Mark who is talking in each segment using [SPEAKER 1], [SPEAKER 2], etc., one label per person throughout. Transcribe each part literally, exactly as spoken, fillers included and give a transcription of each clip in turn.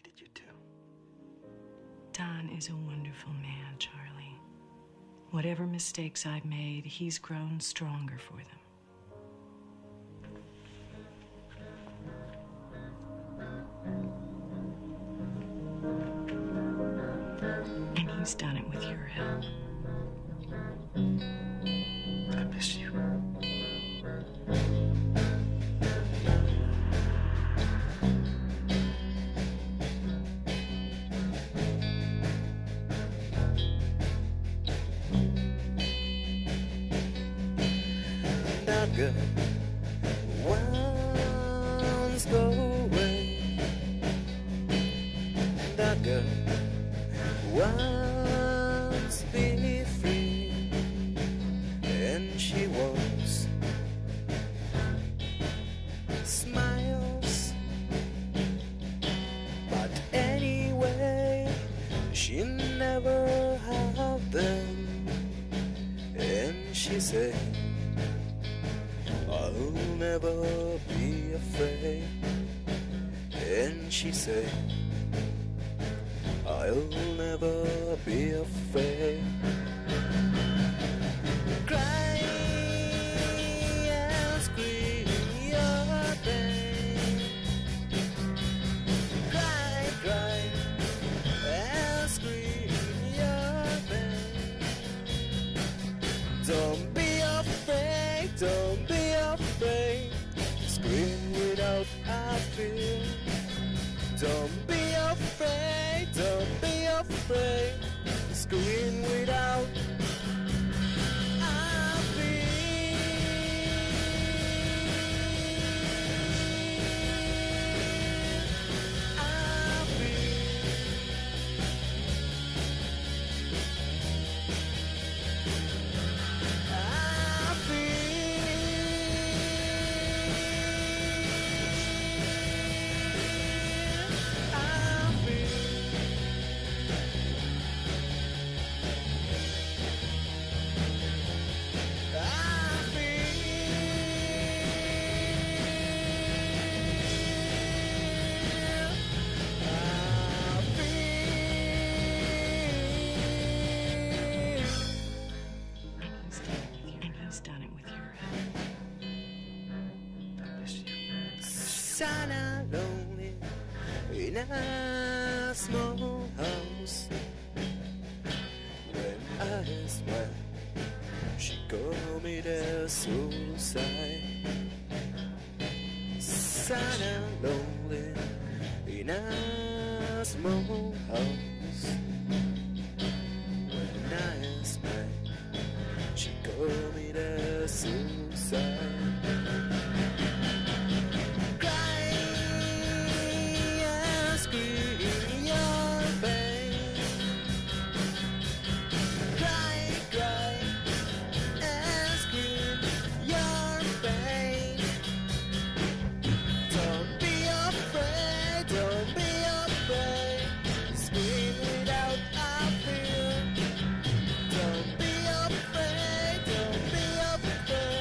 [SPEAKER 1] did you do?
[SPEAKER 2] Don is a wonderful man, Charlie. Whatever mistakes I've made, he's grown stronger for them. And he's done it with your help.
[SPEAKER 1] I miss you.
[SPEAKER 3] That girl once go away. That girl once be free, and she wants smiles, but anyway she never had them, and she said, I'll never be afraid. And she said, I'll never be afraid. Cry and scream your pain. Cry, cry and scream your pain. Don't be afraid, don't be afraid. Scream without a fear. Don't be afraid, don't be afraid. Scream without a fear. A fear. A fear. Sana lonely in a small house. When I asked why, she committed suicide. Sana lonely in a small house. When I asked why, she committed suicide. Don't be afraid, don't be afraid.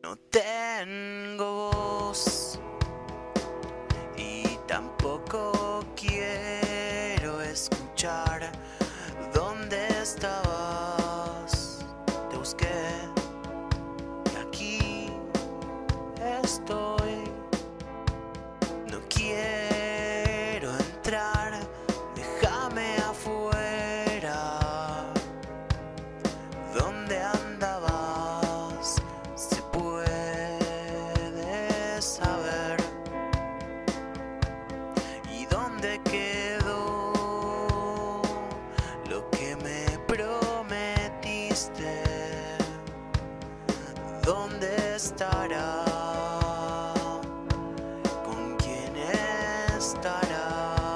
[SPEAKER 3] no tengo voz y tampoco quiero escuchar dónde estabas. Te busqué y aquí estoy. No quiero entrar, déjame afuera. ¿Dónde andabas? Se puede saber. ¿Y dónde quedó lo que me prometiste? ¿Dónde estará? ¿Con quién estará?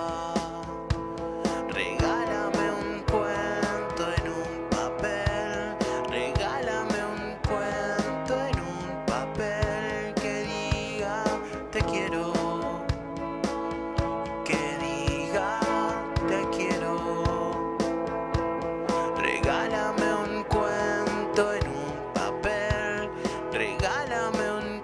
[SPEAKER 3] Regálame un cuento en un papel, regálame un cuento en un papel que diga te quiero, que diga te quiero. Regálame un cuento en un papel, regálame un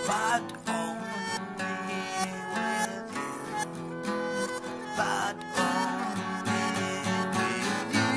[SPEAKER 3] but only with you, but only with you,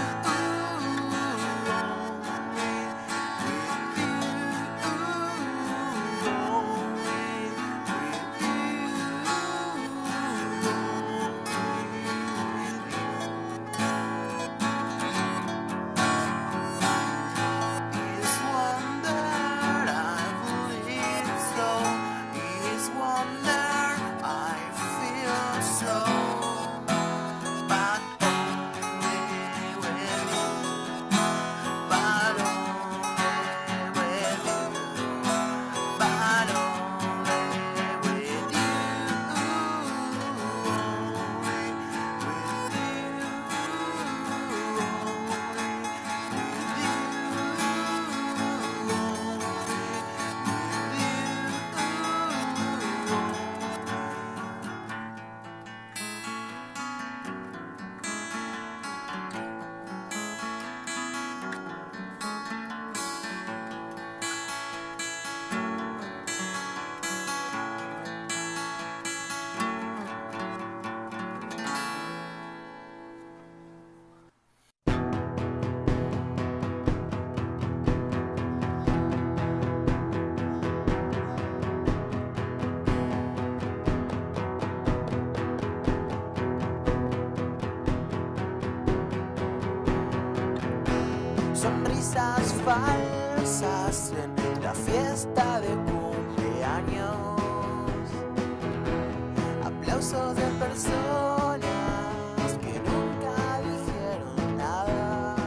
[SPEAKER 3] Is wonder I believe so, is wonder I feel so, but only with you, but only with you, but only with you, sonrisas falsas en la fiesta de cumpleaños, aplausos de personas que nunca dijeron nada.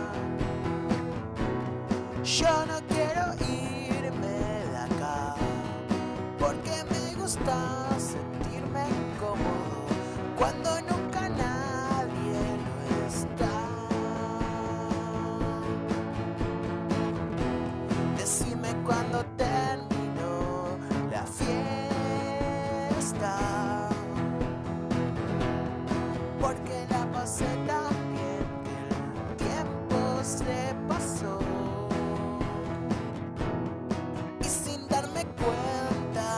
[SPEAKER 3] Yo no quiero irme de acá porque me gusta sentirme cómodo cuando nunca nadie lo está. Decime cuando terminó la fiesta, porque la pasé tan bien que el tiempo se pasó. Y sin darme cuenta,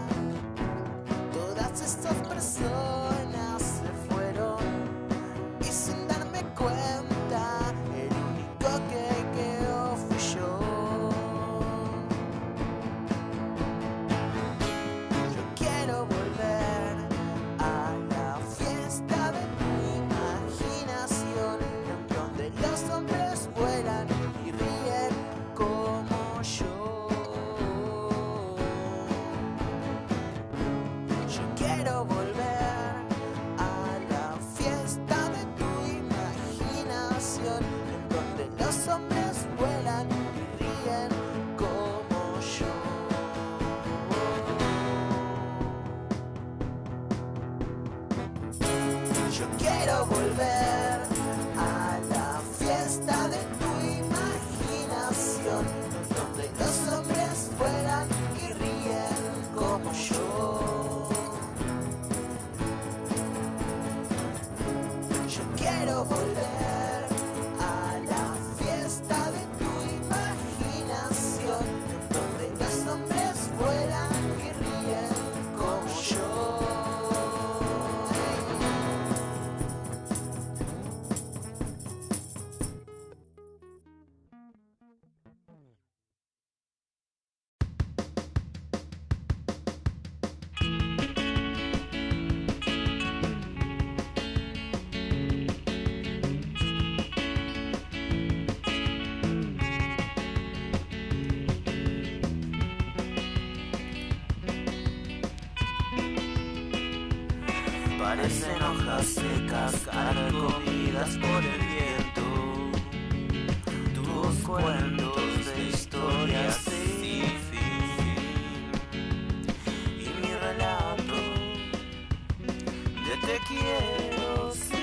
[SPEAKER 3] todas estas personas se fueron. Y sin darme cuenta, el único que quedó fui yo. Yo quiero volver a la fiesta de tu imaginación, en donde los hombres vuelan y ríen como yo. Yo quiero volver a la fiesta de tu imaginación, en donde los hombres vuelan y ríen como yo. Yo quiero volver a la fiesta de tu imaginación, donde los hombres vuelan y ríen como yo. Yo quiero volver a la fiesta de tu imaginación, donde los hombres vuelan y ríen como yo. Parecen hojas secas, carcomidas por el viento. Tus cuentos de historias sin fin y mi relato de te quiero, sí.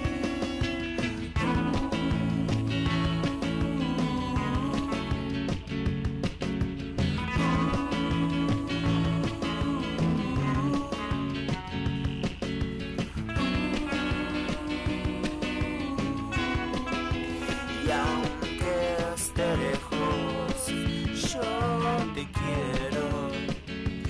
[SPEAKER 3] Y aunque esté lejos, yo te quiero.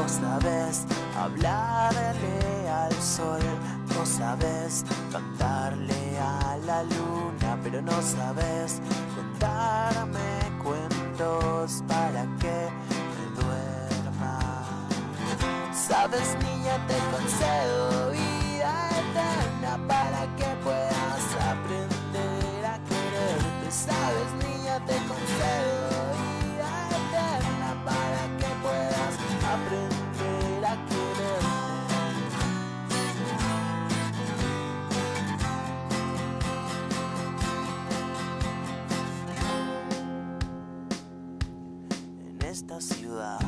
[SPEAKER 3] sabes hablarle al sol, no sabes cantarle a la luna, pero no sabes contarme cuentos para que me duerma. Sabes, niña, te concedo vida eterna para que puedas aprender a quererte. Sabes, niña, te concedo vida eterna para que puedas aprender a quererte. En esta ciudad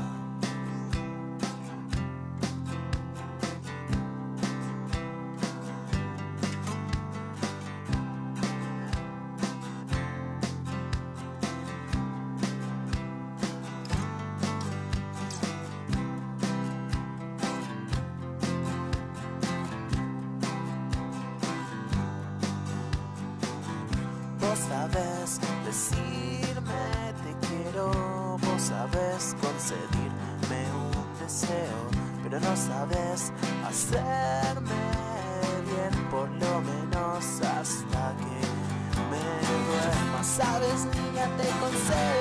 [SPEAKER 3] vos sabés decirme te quiero, vos sabés concederme un deseo, pero no sabés hacerme bien, por lo menos hasta que me duerma. Sabes, niña, te concedo